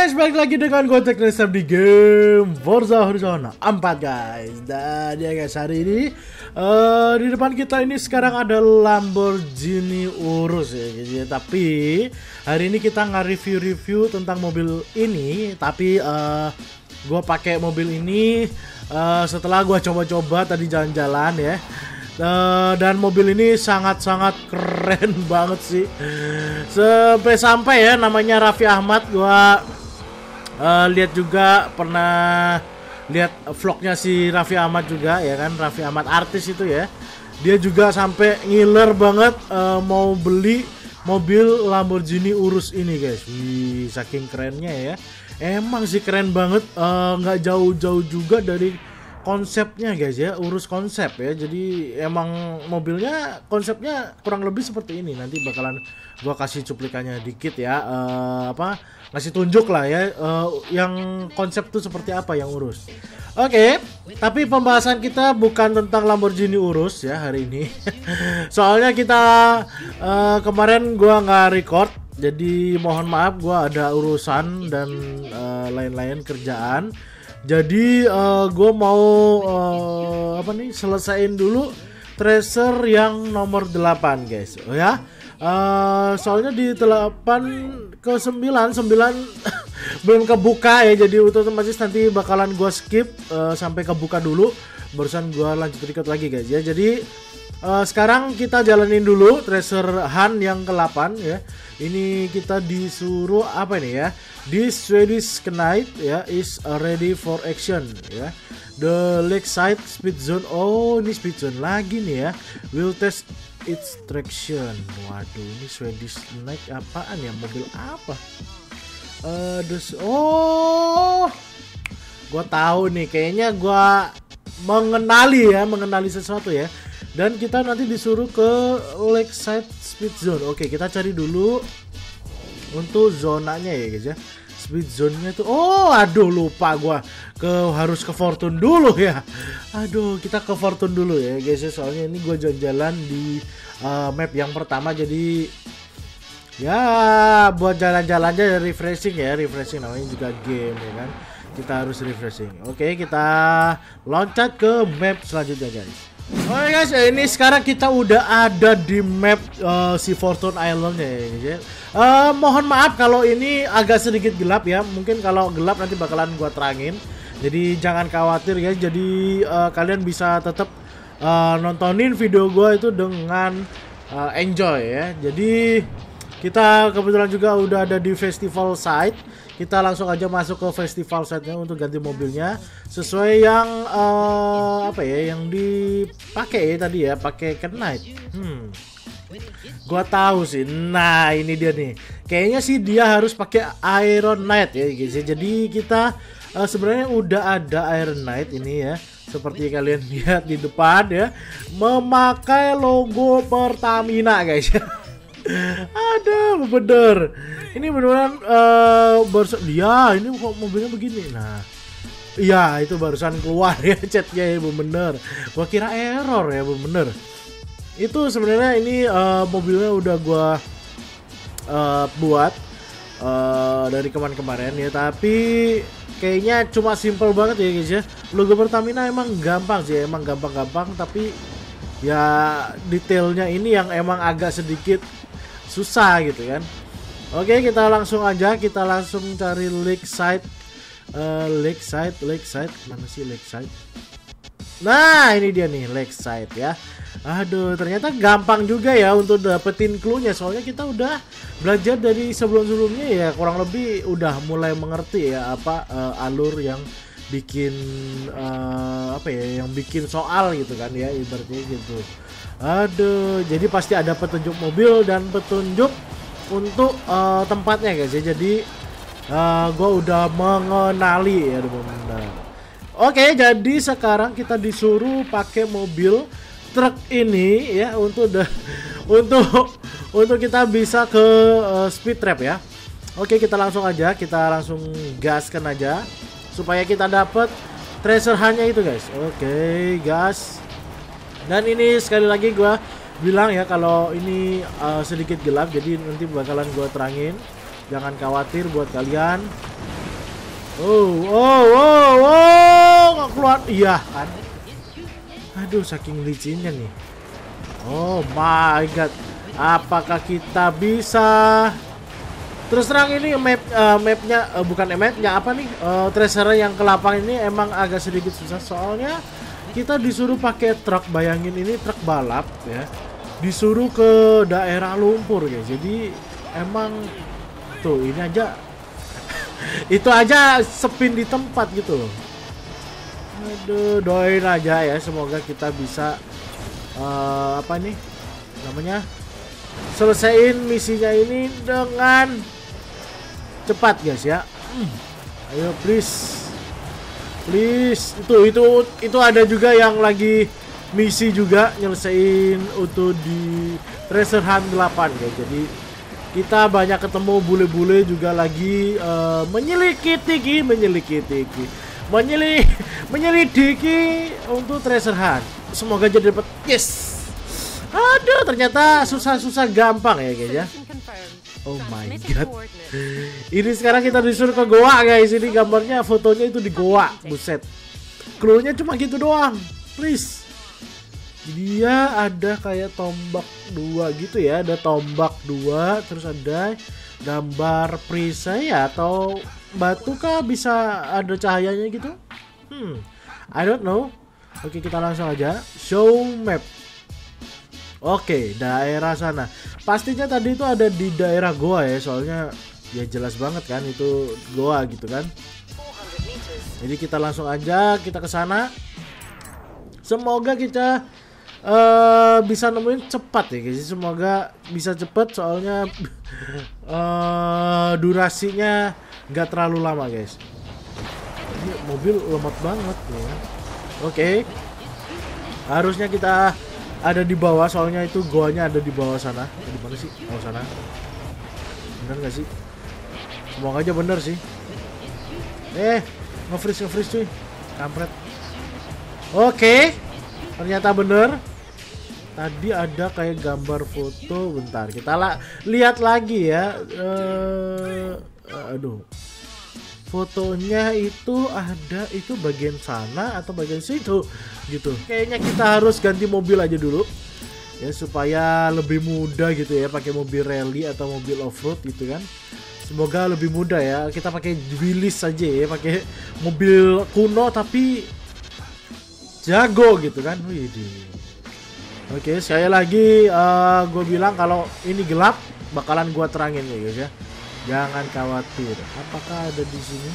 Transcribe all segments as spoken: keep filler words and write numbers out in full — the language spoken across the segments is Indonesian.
guys, balik lagi dengan gue Teknisam di game Forza Horizon empat guys. Dan ya guys, hari ini uh, di depan kita ini sekarang ada Lamborghini Urus ya guys ya. Tapi hari ini kita nggak review-review tentang mobil ini, tapi uh, gue pakai mobil ini uh, setelah gue coba-coba tadi jalan-jalan ya. Uh, dan mobil ini sangat-sangat keren banget sih. Sampai-sampai ya namanya Raffi Ahmad, gua uh, lihat juga pernah lihat vlognya si Raffi Ahmad juga ya kan, Raffi Ahmad artis itu ya. Dia juga sampai ngiler banget uh, mau beli mobil Lamborghini Urus ini guys. Wih, saking kerennya ya. Emang sih keren banget, nggak uh, jauh-jauh juga dari konsepnya guys ya, Urus konsep ya. Jadi emang mobilnya konsepnya kurang lebih seperti ini. Nanti bakalan gua kasih cuplikannya dikit ya, uh, apa ngasih tunjuk lah ya, uh, yang konsep tuh seperti apa yang Urus. Oke, okay, tapi pembahasan kita bukan tentang Lamborghini Urus ya hari ini. Soalnya kita uh, kemarin gua nggak record, jadi mohon maaf, gua ada urusan dan uh, lain-lain kerjaan. Jadi uh, gue mau uh, apa nih selesaiin dulu tracer yang nomor delapan guys. Oh ya. Uh, soalnya di delapan ke sembilan sembilan belum kebuka ya. Jadi otomatis nanti bakalan gue skip uh, sampai kebuka dulu. Barusan gue lanjut record lagi guys ya. Jadi uh, sekarang kita jalanin dulu tracer Han yang ke delapan ya. Ini kita disuruh apa ini ya? This Swedish Knight ya is ready for action ya. The lakeside speed zone. Oh, ini speed zone lagi nih ya. Will test its traction. Waduh, ini Swedish Knight apaan ya? Mobil apa? Uh, this, oh, gua tahu nih. Kayaknya gua mengenali ya, mengenali sesuatu ya. Dan kita nanti disuruh ke lakeside speed zone. Oke, kita cari dulu untuk zonanya ya guys ya. Speed zone-nya tuh, oh aduh lupa gua ke harus ke Fortune dulu ya. Aduh, kita ke Fortune dulu ya guys ya. Soalnya ini gua jalan-jalan di uh, map yang pertama, jadi ya buat jalan-jalannya refreshing ya, refreshing namanya juga game ya kan. Kita harus refreshing. Oke, kita loncat ke map selanjutnya guys. Oke guys, ini sekarang kita udah ada di map uh, si Fortune Island ya guys. Uh, mohon maaf kalau ini agak sedikit gelap ya. Mungkin kalau gelap nanti bakalan gua terangin. Jadi jangan khawatir guys. Jadi uh, kalian bisa tetap uh, nontonin video gua itu dengan uh, enjoy ya. Jadi kita kebetulan juga udah ada di festival site. Kita langsung aja masuk ke festival site-nya untuk ganti mobilnya sesuai yang uh, apa ya yang dipakai ya tadi ya, pakai Knight. Hmm. Gua tahu sih. Nah, ini dia nih. Kayaknya sih dia harus pakai Iron Knight ya guys. Jadi kita uh, sebenarnya udah ada Iron Knight ini ya. Seperti kalian lihat di depan ya, memakai logo Pertamina guys. Ada bener, ini beneran uh, barusan dia ini kok mobilnya begini. Nah, iya itu barusan keluar ya chatnya ya bener. Gua kira error ya bener. Itu sebenarnya ini uh, mobilnya udah gua uh, buat uh, dari kemarin-kemarin ya, tapi kayaknya cuma simple banget ya guys ya. Logo Pertamina emang gampang sih, emang gampang-gampang, tapi ya detailnya ini yang emang agak sedikit susah gitu kan. Oke, kita langsung aja, kita langsung cari lakeside, uh, lakeside, lakeside, mana sih lakeside? Nah, ini dia nih lakeside ya. Aduh, ternyata gampang juga ya untuk dapetin clue-nya. Soalnya kita udah belajar dari sebelum-sebelumnya ya, kurang lebih udah mulai mengerti ya apa uh, alur yang bikin uh, apa ya, yang bikin soal gitu kan ya, ibaratnya gitu. Aduh, jadi pasti ada petunjuk mobil dan petunjuk untuk uh, tempatnya guys ya. Jadi uh, gue udah mengenali ya benar. Oke, jadi sekarang kita disuruh pakai mobil truk ini ya untuk the, untuk untuk kita bisa ke uh, speed trap ya. Oke, kita langsung aja, kita langsung gaskan aja supaya kita dapat tracer hanya itu guys. Oke, gas. Dan ini sekali lagi gue bilang ya, kalau ini uh, sedikit gelap, jadi nanti bakalan gue terangin. Jangan khawatir buat kalian. Oh, oh, oh, oh, nggak keluar. Iya kan. Aduh, saking licinnya nih. Oh my god. Apakah kita bisa? Terus terang ini map uh, mapnya uh, bukan mapnya apa nih? Uh, tracer yang ke lapang ini emang agak sedikit susah soalnya kita disuruh pakai truk. Bayangin ini truk balap ya. Disuruh ke daerah lumpur guys. Jadi emang tuh ini aja itu aja spin di tempat gitu loh. Aduh, doain aja ya semoga kita bisa uh, apa nih namanya selesaiin misinya ini dengan cepat guys ya. Hmm. Ayo please, please. Itu itu itu ada juga yang lagi misi juga nyelesain untuk di Treasure Hunt delapan guys. Jadi kita banyak ketemu bule-bule juga lagi uh, menyelidiki, menyelidiki, menyelik, menyelidiki untuk Treasure Hunt. Semoga jadi dapat. Yes. Aduh, ternyata susah-susah gampang ya guys ya. Oh my god. Ini sekarang kita disuruh ke goa guys. Ini gambarnya, fotonya itu di goa. Buset. Cluenya cuma gitu doang. Please. Dia ada kayak tombak dua gitu ya, ada tombak dua, terus ada gambar perisai ya, atau batu kah bisa ada cahayanya gitu? Hmm, I don't know. Oke, kita langsung aja show map. Oke, daerah sana. Pastinya tadi itu ada di daerah goa ya, soalnya ya jelas banget kan itu goa gitu kan. Jadi kita langsung aja kita ke sana. Semoga kita Uh, bisa nemuin cepat ya guys. Semoga bisa cepat soalnya uh, durasinya nggak terlalu lama guys. Ini mobil lemot banget ya. Oke, okay. Harusnya kita ada di bawah soalnya itu goanya ada di bawah sana. Di mana sih? Oh sana. Bener nggak sih? Semoga aja bener sih. Eh, nge-freeze nge-freeze cuy. Kampret. Oke. Okay. Ternyata bener. Tadi ada kayak gambar foto. Bentar, kita la lihat lagi ya. Uh, aduh, fotonya itu ada itu bagian sana atau bagian situ gitu. Kayaknya kita harus ganti mobil aja dulu ya supaya lebih mudah gitu ya, pakai mobil rally atau mobil off-road gitu kan. Semoga lebih mudah ya. Kita pakai Willys aja ya, pakai mobil kuno tapi jago gitu kan. Wih. Oke, sekali lagi uh, gue bilang kalau ini gelap bakalan gue terangin ya guys ya. Jangan khawatir. Apakah ada di sini?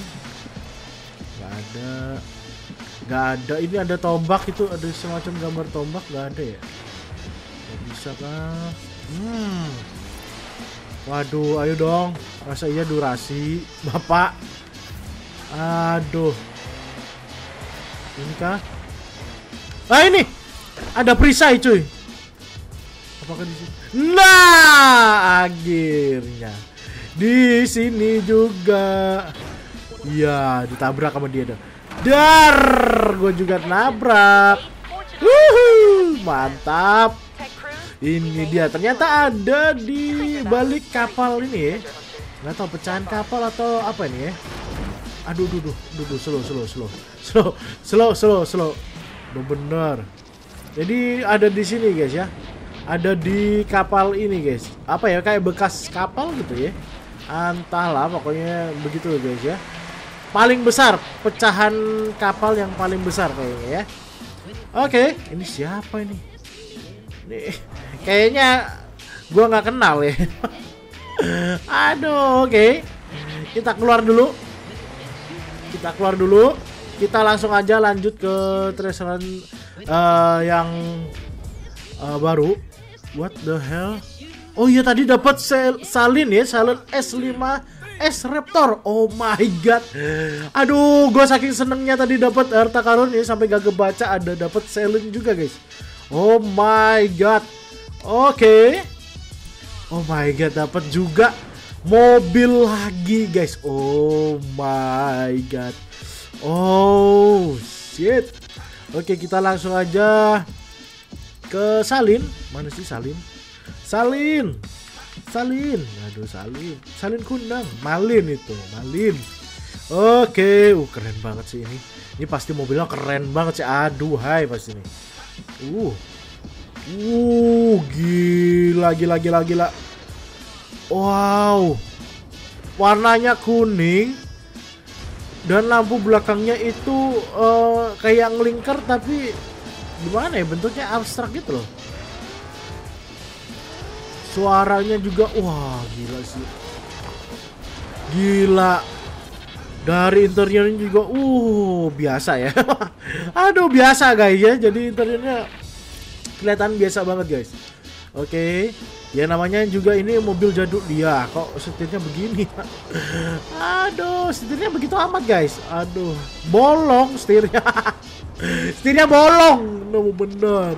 Gak ada. Gak ada. Ini ada tombak itu, ada semacam gambar tombak, gak ada ya? Gak bisa kah? Hmm. Waduh, ayo dong. Masa iya durasi, Bapak? Aduh. Ini kah? Ah ini. Ada perisai cuy. Apakah di sini? Nah, akhirnya di sini juga. Iya, ditabrak sama dia dong. Dar, gue juga nabrak. Wuhu, mantap. Ini dia. Ternyata ada di balik kapal ini ya. Nggak tahu pecahan kapal atau apa ini ya. Aduh, duh, duh, duh, duh, slow, slow, slow, slow, slow, slow, slow. Udah bener. Jadi ada di sini guys ya. Ada di kapal ini guys. Apa ya, kayak bekas kapal gitu ya. Entahlah pokoknya begitu guys ya. Paling besar, pecahan kapal yang paling besar kayaknya ya. Oke, ini siapa ini? Nih, kayaknya gua nggak kenal ya. Aduh, oke. Kita keluar dulu. Kita keluar dulu. Kita langsung aja lanjut ke treasure uh, yang uh, baru. What the hell? Oh iya, tadi dapat salin ya, salin S lima S Raptor. Oh my god. Aduh, gue saking senengnya tadi dapat harta karun ya sampai gak kebaca ada dapat salin juga guys. Oh my god. Oke. Okay. Oh my god, dapat juga mobil lagi guys. Oh my god. Oh shit. Oke, kita langsung aja ke salin. Mana sih salin? Salin. Salin. Aduh, salin. Salin kundang. Malin itu, malin. Oke, uh keren banget sih ini. Ini pasti mobilnya keren banget sih. Aduh, hai pasti ini. Uh. Uh, gila gila gila gila. Wow. Warnanya kuning dan lampu belakangnya itu uh, kayak ngelingkar tapi gimana ya, bentuknya abstrak gitu loh. Suaranya juga wah gila sih. Gila. Dari interiornya juga uh biasa ya. Aduh biasa guys ya. Jadi interiornya kelihatan biasa banget guys. Oke. Ya namanya juga ini mobil jadul dia. Kok setirnya begini? Aduh, setirnya begitu amat guys. Aduh, bolong setirnya. Setirnya bolong. No, bener.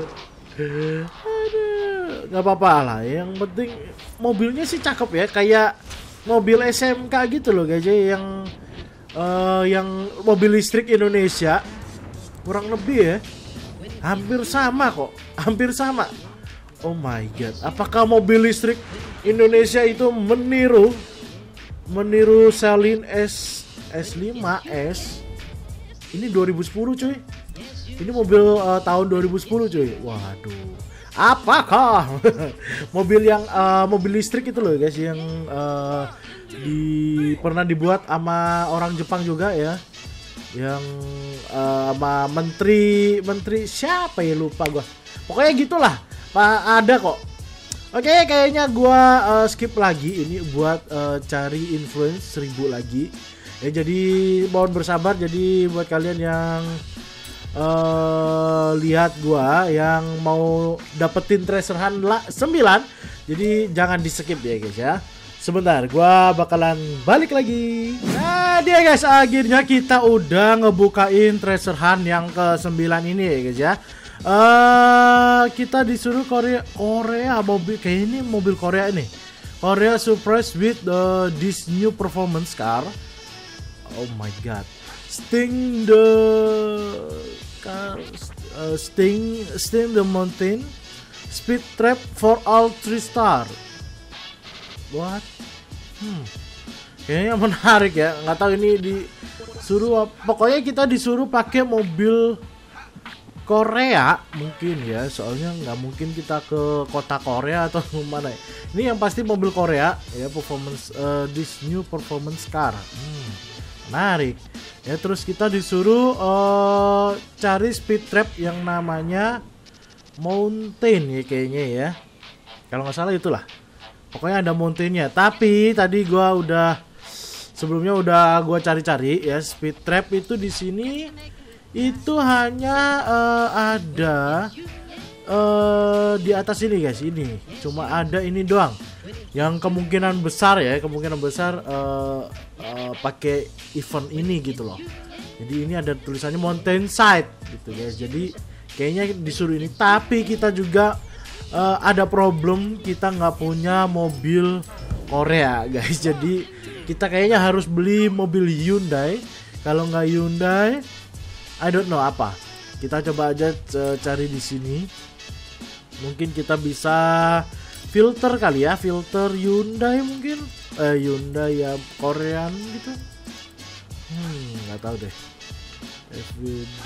Aduh, nggak apa-apa lah. Yang penting mobilnya sih cakep ya. Kayak mobil S M K gitu loh guys. Yang uh, yang mobil listrik Indonesia kurang lebih ya. Hampir sama kok. Hampir sama. Oh my god, apakah mobil listrik Indonesia itu meniru meniru Celine S S5S? Ini dua ribu sepuluh cuy. Ini mobil uh, tahun dua ribu sepuluh cuy. Waduh. Apakah mobil yang uh, mobil listrik itu loh guys yang uh, di pernah dibuat sama orang Jepang juga ya. Yang uh, sama menteri menteri siapa ya lupa gua. Pokoknya gitulah. Pak ada kok. Oke, kayaknya gua uh, skip lagi ini buat uh, cari influence seribu lagi. Ya jadi mohon bersabar. Jadi buat kalian yang uh, lihat gua yang mau dapetin treasure hunt sembilan, jadi jangan di skip ya guys ya. Sebentar, gua bakalan balik lagi. Nah, dia guys, akhirnya kita udah ngebukain treasure hunt yang ke sembilan ini ya guys ya. Uh, kita disuruh Korea Korea mobil kayak ini mobil Korea ini. Korea surprise with the this new performance car. Oh my god. Sting the car uh, Sting Sting the mountain speed trap for all three star. What? Hmm. Kayaknya menarik ya. Nggak tahu ini disuruh pokoknya kita disuruh pakai mobil Korea mungkin ya, soalnya nggak mungkin kita ke kota Korea atau mana ya. Ini yang pasti mobil Korea ya, performance uh, this new performance car. Hmm, menarik ya. Terus kita disuruh uh, cari speed trap yang namanya mountain ya kayaknya ya, kalau nggak salah itulah. Pokoknya ada mountainnya. Tapi tadi gua udah sebelumnya udah gua cari-cari ya, speed trap itu di sini itu hanya uh, ada uh, di atas ini guys, ini cuma ada ini doang yang kemungkinan besar ya, kemungkinan besar uh, uh, pakai event ini gitu loh. Jadi ini ada tulisannya mountain side gitu guys. Jadi kayaknya disuruh ini, tapi kita juga uh, ada problem, kita nggak punya mobil Korea guys. Jadi kita kayaknya harus beli mobil Hyundai. Kalau nggak Hyundai, I don't know apa. Kita coba aja uh, cari di sini. Mungkin kita bisa filter kali ya, filter Hyundai mungkin. Eh Hyundai ya Korean gitu. Hmm, nggak tahu deh. F W D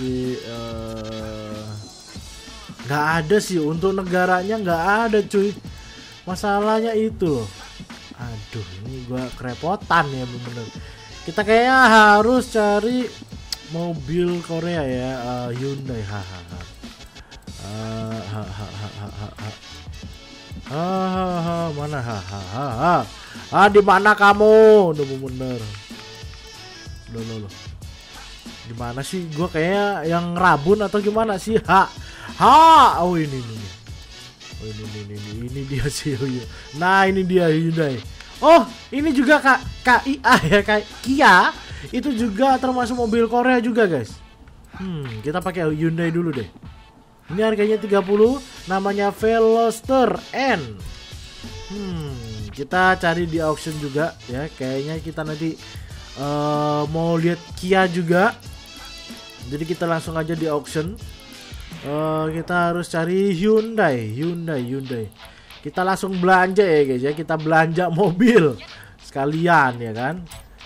nggak uh, ada sih untuk negaranya, nggak ada cuy. Masalahnya itu loh. Aduh, ini gua kerepotan ya bener-bener. Kita kayaknya harus cari mobil Korea ya, uh, Hyundai, hahaha, uh, hahaha, hahaha, mana hahaha, ah di mana kamu, udah bener, lo lo lo, di mana sih? Gua kayak yang Rabun atau gimana sih? Ha, ha, oh ini ini, oh ini ini ini, ini dia sih, nah ini dia Hyundai. Oh ini juga kak K I A ya, kayak Kia. Itu juga termasuk mobil Korea juga guys. Hmm, kita pakai Hyundai dulu deh. Ini harganya tiga puluh, namanya Veloster N. Hmm, kita cari di auction juga ya. Kayaknya kita nanti uh, mau lihat Kia juga. Jadi kita langsung aja di auction. Uh, kita harus cari Hyundai, Hyundai, Hyundai. Kita langsung belanja ya guys ya. Kita belanja mobil sekalian ya kan.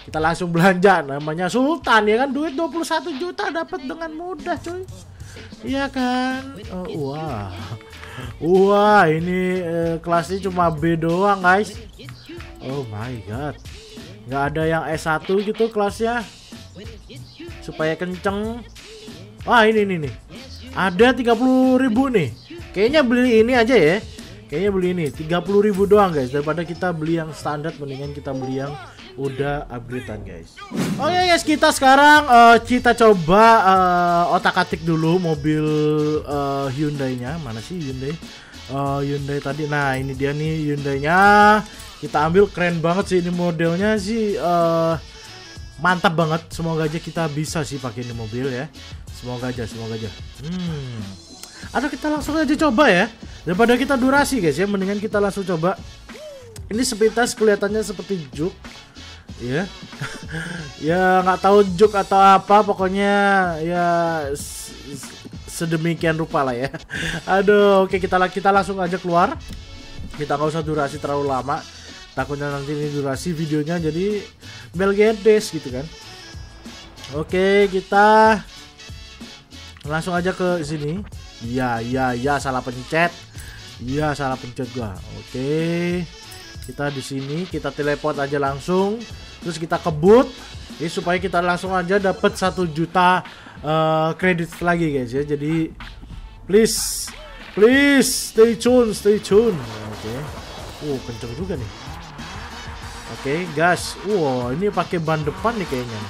Kita langsung belanja, namanya Sultan ya kan, duit dua puluh satu juta dapat dengan mudah cuy. Iya kan? Oh, wah. Wah, ini eh, kelasnya cuma B doang, guys. Oh my god. Nggak ada yang S satu gitu kelasnya. Supaya kenceng. Wah, ini nih nih. Ada tiga puluh ribu nih. Kayaknya beli ini aja ya. Kayaknya beli ini tiga puluh ribu doang, guys. Daripada kita beli yang standar, mendingan kita beli yang udah upgradean, guys. Oke okay, guys, kita sekarang uh, kita coba uh, otak-atik dulu mobil uh, Hyundai-nya. Mana sih Hyundai? Uh, Hyundai tadi. Nah, ini dia nih Hyundai-nya. Kita ambil, keren banget sih ini modelnya sih. Uh, mantap banget. Semoga aja kita bisa sih pakai ini mobil ya. Semoga aja, semoga aja. Hmm. Atau kita langsung aja coba ya. Daripada kita durasi, guys ya. Mendingan kita langsung coba. Ini sepintas kelihatannya seperti Juke. Ya, ya nggak tahu Juke atau apa, pokoknya ya sedemikian rupa lah ya. Aduh, oke kita kita langsung aja keluar. Kita nggak usah durasi terlalu lama. Takutnya nanti ini durasi videonya jadi belgedes gitu kan. Oke, kita langsung aja ke sini. Ya, ya, ya salah pencet. Iya salah pencet gua. Oke, kita di sini kita teleport aja langsung. Terus kita kebut, ini supaya kita langsung aja dapat satu juta uh, kredit lagi guys ya. Jadi please, please stay tune, stay tune. Oke, okay. Oh kenceng juga nih. Oke okay, gas. Wow, ini pakai ban depan nih kayaknya.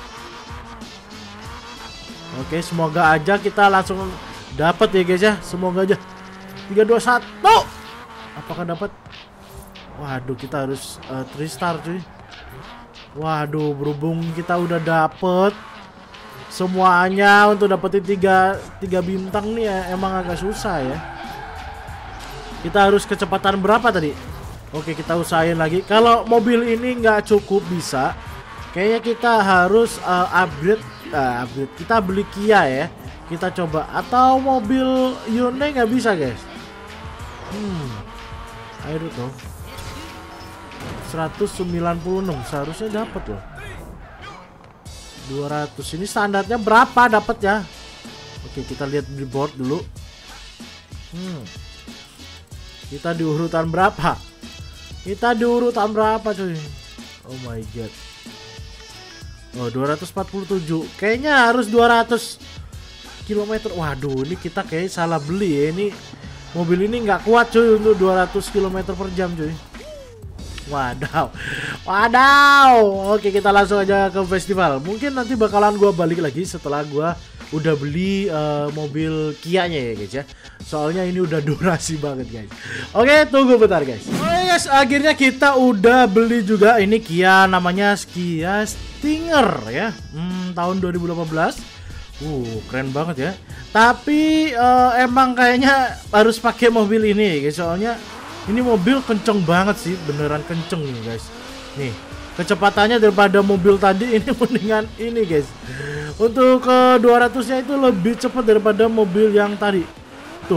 Oke, okay, semoga aja kita langsung dapat ya guys ya. Semoga aja. tiga dua satu. Apakah dapat? Waduh, kita harus uh, restart cuy. Waduh, berhubung kita udah dapet semuanya untuk dapetin tiga, tiga bintang nih ya, emang agak susah ya. Kita harus kecepatan berapa tadi? Oke, kita usahain lagi. Kalau mobil ini nggak cukup bisa, kayaknya kita harus uh, upgrade, uh, upgrade. Kita beli Kia ya. Kita coba. Atau mobil Hyundai nggak bisa guys. Hmm, ayo tuh. seratus sembilan puluh enam seharusnya dapat loh. dua ratus ini standarnya berapa dapat ya? Oke, kita lihat di board dulu. Hmm. Kita di urutan berapa? Kita di urutan berapa cuy? Oh my god. Oh, dua ratus empat puluh tujuh. Kayaknya harus dua ratus kilometer. Waduh, ini kita kayak salah beli ya. Ini mobil ini nggak kuat cuy untuk dua ratus kilometer per jam cuy. Wadaw, wadaw. Oke, kita langsung aja ke festival. Mungkin nanti bakalan gua balik lagi setelah gua udah beli uh, mobil Kia-nya ya guys ya. Soalnya ini udah durasi banget guys. Oke, tunggu bentar guys. Oke guys, akhirnya kita udah beli juga ini Kia, namanya Kia Stinger ya. Hmm, tahun dua ribu delapan belas. Uh, keren banget ya. Tapi uh, emang kayaknya harus pakai mobil ini guys. Soalnya ini mobil kenceng banget sih, beneran kenceng nih guys. Nih, kecepatannya daripada mobil tadi ini mendingan ini guys. Untuk ke dua ratus-nya itu lebih cepat daripada mobil yang tadi. Tuh.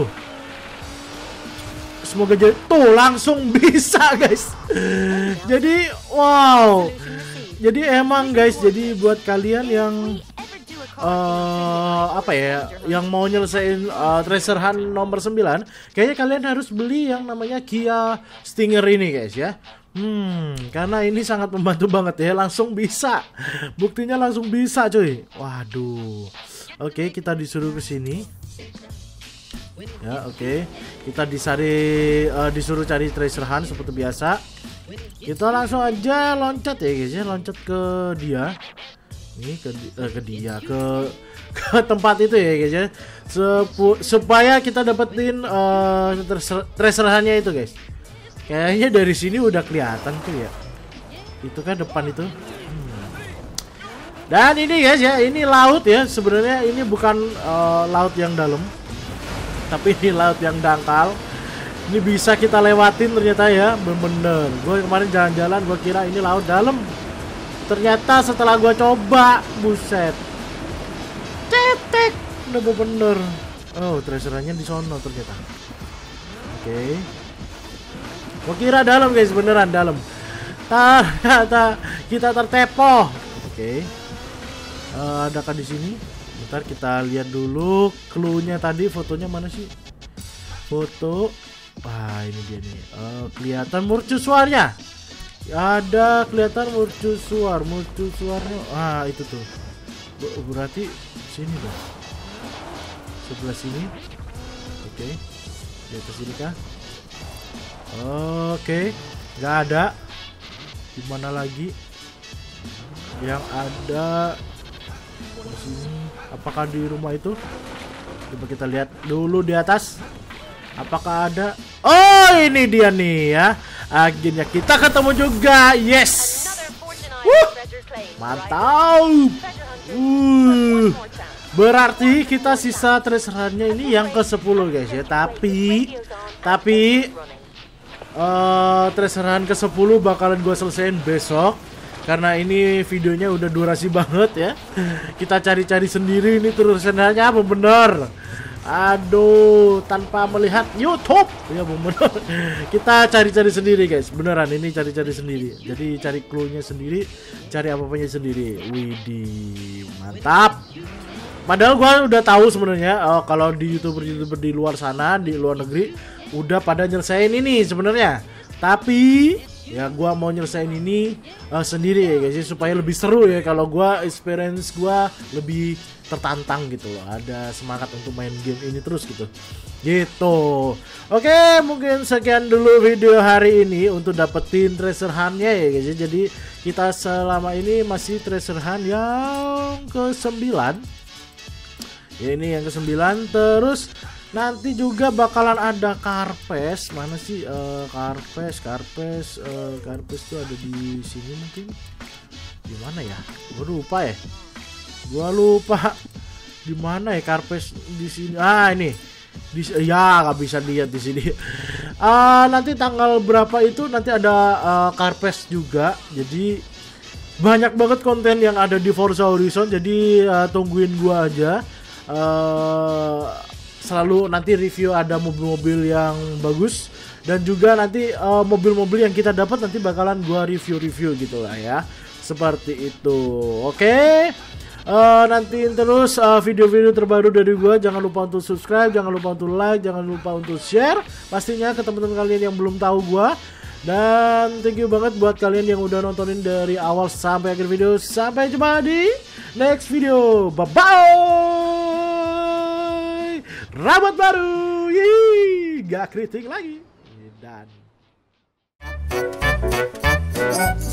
Semoga jadi tuh langsung bisa guys. Jadi wow. Jadi emang guys, jadi buat kalian yang Uh, apa ya, yang mau nyelesain uh, Treasure Hunt nomor sembilan, kayaknya kalian harus beli yang namanya Kia Stinger ini guys ya. Hmm, karena ini sangat membantu banget ya, langsung bisa. Buktinya langsung bisa cuy. Waduh. Oke, kita disuruh ke sini. Ya, oke. Kita disari, uh, disuruh cari Treasure Hunt seperti biasa. Kita langsung aja loncat ya guys ya, loncat ke dia. Ini ke, uh, ke dia ke ke tempat itu ya guys ya. Sepu, supaya kita dapetin uh, treasure hunt-nya itu guys. Kayaknya dari sini udah kelihatan tuh ya. Itu kan depan itu. Hmm. Dan ini guys ya, ini laut ya. Sebenarnya ini bukan uh, laut yang dalam, tapi ini laut yang dangkal. Ini bisa kita lewatin ternyata ya, bener-bener. Gue kemarin jalan-jalan gue kira ini laut dalam. Ternyata setelah gua coba, buset, cetek, udah bener. Oh, treasure-nya di sono ternyata. Oke, okay. Gua kira dalam guys, beneran dalam. Ternyata kita tertepo. Oke. Okay. Uh, adakah di sini? Bentar kita lihat dulu clue-nya tadi, fotonya mana sih? Foto. Wah, ini dia nih. Uh, kelihatan mercusuarnya. Ada kelihatan mercusuar, mercusuarnya. Ah, itu tuh. Berarti sini dong. Sebelah sini. Oke. Okay. Di atas sini kah? Oke, okay. Nggak ada. Di mana lagi? Yang ada di sini. Apakah di rumah itu? Coba kita lihat dulu di atas. Apakah ada? Oh, ini dia nih ya. Akhirnya kita ketemu juga. Yes. Wuh, mantap. Uh, berarti kita sisa treasure hunt-nya ini yang ke sepuluh guys ya. Tapi tapi uh, treasure hunt ke sepuluh bakalan gue selesaiin besok. Karena ini videonya udah durasi banget ya. Kita cari-cari sendiri ini treasure hunt-nya apa bener. Aduh, tanpa melihat YouTube ya bener. Kita cari-cari sendiri guys, beneran ini cari-cari sendiri. Jadi cari clue-nya sendiri, cari apa-apanya sendiri. Widih, mantap. Padahal gua udah tahu sebenarnya oh, kalau di youtuber-youtuber di luar sana, di luar negeri udah pada nyelesain ini sebenarnya. Tapi ya gua mau nyelesain ini uh, sendiri ya guys, supaya lebih seru ya. Kalau gua experience gua lebih tertantang gitu loh, ada semangat untuk main game ini terus gitu gitu. Oke, mungkin sekian dulu video hari ini untuk dapetin treasure hunt-nya ya guys. Jadi kita selama ini masih treasure hunt yang ke sembilan ya, ini yang ke sembilan. Terus nanti juga bakalan ada karpes. Mana sih uh, karpes karpes uh, karpes tuh ada di sini mungkin. Di mana ya? Gue lupa ya. Gua lupa di mana ya karpes di sini. Ah, ini. Di ya nggak bisa lihat di sini. Uh, nanti tanggal berapa itu nanti ada uh, karpes juga. Jadi banyak banget konten yang ada di Forza Horizon. Jadi uh, tungguin gua aja. Uh, selalu nanti review ada mobil-mobil yang bagus dan juga nanti uh, mobil-mobil yang kita dapat nanti bakalan gua review-review gitu lah ya. Seperti itu. Oke. Okay? Uh, nantiin terus uh, video-video terbaru dari gue. Jangan lupa untuk subscribe, jangan lupa untuk like, jangan lupa untuk share pastinya ke teman-teman kalian yang belum tahu gue. Dan thank you banget buat kalian yang udah nontonin dari awal sampai akhir video. Sampai jumpa di next video. Bye bye. Rambut baru, Yee, gak kritik lagi. Dan